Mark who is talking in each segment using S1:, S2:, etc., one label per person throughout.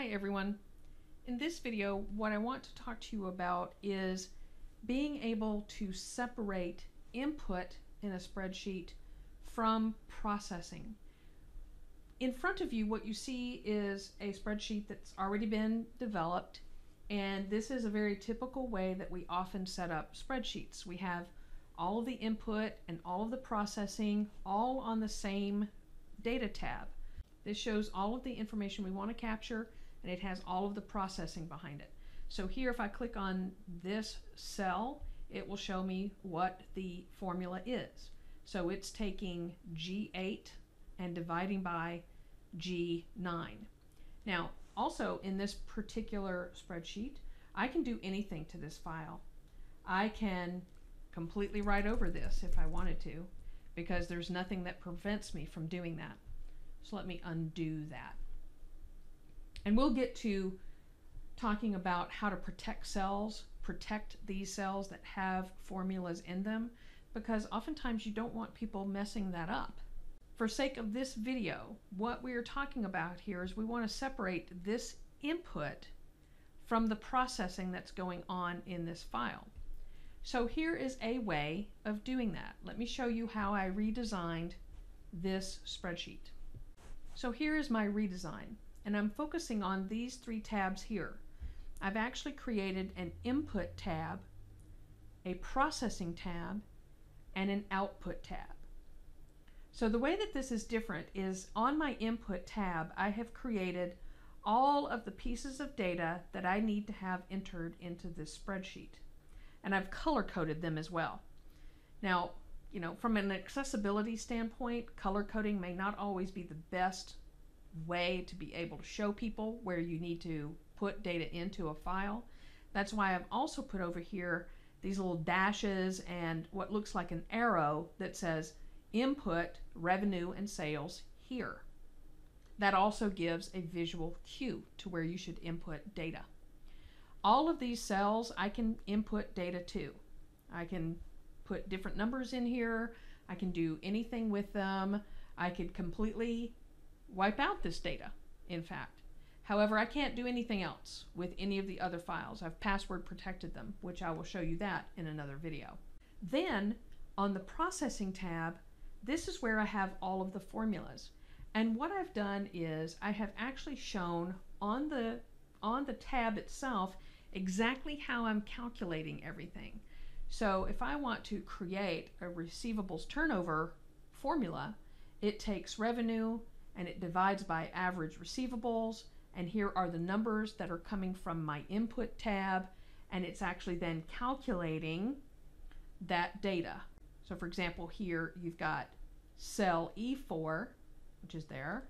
S1: Hi everyone. In this video, what I want to talk to you about is being able to separate input in a spreadsheet from processing. In front of you, what you see is a spreadsheet that's already been developed, and this is a very typical way that we often set up spreadsheets. We have all of the input and all of the processing all on the same data tab. This shows all of the information we want to capture, and it has all of the processing behind it. So here, if I click on this cell, it will show me what the formula is. So it's taking G8 and dividing by G9. Now, also in this particular spreadsheet, I can do anything to this file. I can completely write over this if I wanted to, because there's nothing that prevents me from doing that. So let me undo that. And we'll get to talking about how to protect these cells that have formulas in them, because oftentimes you don't want people messing that up. For sake of this video, what we are talking about here is we want to separate this input from the processing that's going on in this file. So here is a way of doing that. Let me show you how I redesigned this spreadsheet. So here is my redesign, and I'm focusing on these three tabs here. I've actually created an input tab, a processing tab, and an output tab. So the way that this is different is on my input tab, I have created all of the pieces of data that I need to have entered into this spreadsheet. And I've color-coded them as well. Now, from an accessibility standpoint, color coding may not always be the best way to be able to show people where you need to put data into a file. That's why I've also put over here these little dashes and what looks like an arrow that says input, revenue, and sales here. That also gives a visual cue to where you should input data. All of these cells I can input data to. I can put different numbers in here. I can do anything with them. I could completely wipe out this data, in fact. However, I can't do anything else with any of the other files. I've password protected them, which I will show you that in another video. Then, on the processing tab, this is where I have all of the formulas. And what I've done is I have actually shown on the tab itself exactly how I'm calculating everything. So if I want to create a receivables turnover formula, it takes revenue and it divides by average receivables, and here are the numbers that are coming from my input tab, and it's actually then calculating that data. So for example, here you've got cell E4, which is there,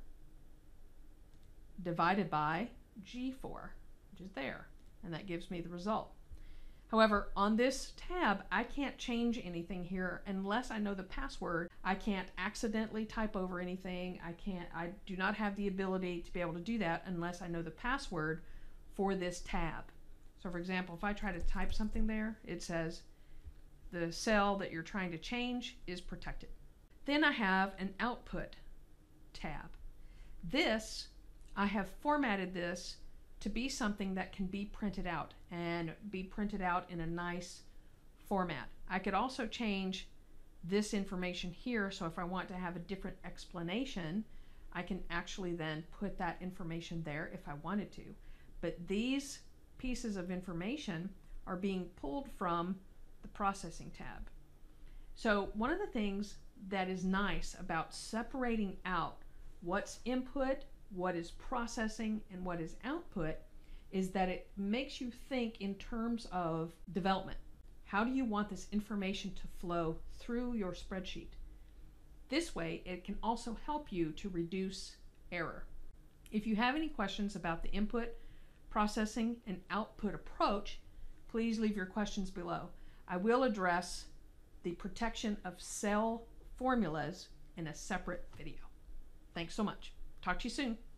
S1: divided by G4, which is there, and that gives me the result. However, on this tab, I can't change anything here unless I know the password. I can't accidentally type over anything. I do not have the ability to be able to do that unless I know the password for this tab. So for example, if I try to type something there, it says the cell that you're trying to change is protected. Then I have an output tab. This, I have formatted this to be something that can be printed out and be printed out in a nice format. I could also change this information here, so if I want to have a different explanation, I can actually then put that information there if I wanted to. But these pieces of information are being pulled from the processing tab. So one of the things that is nice about separating out what's input, what is processing, and what is output is that it makes you think in terms of development. How do you want this information to flow through your spreadsheet? This way, it can also help you to reduce error. If you have any questions about the input, processing, and output approach, please leave your questions below. I will address the protection of cell formulas in a separate video. Thanks so much. Talk to you soon.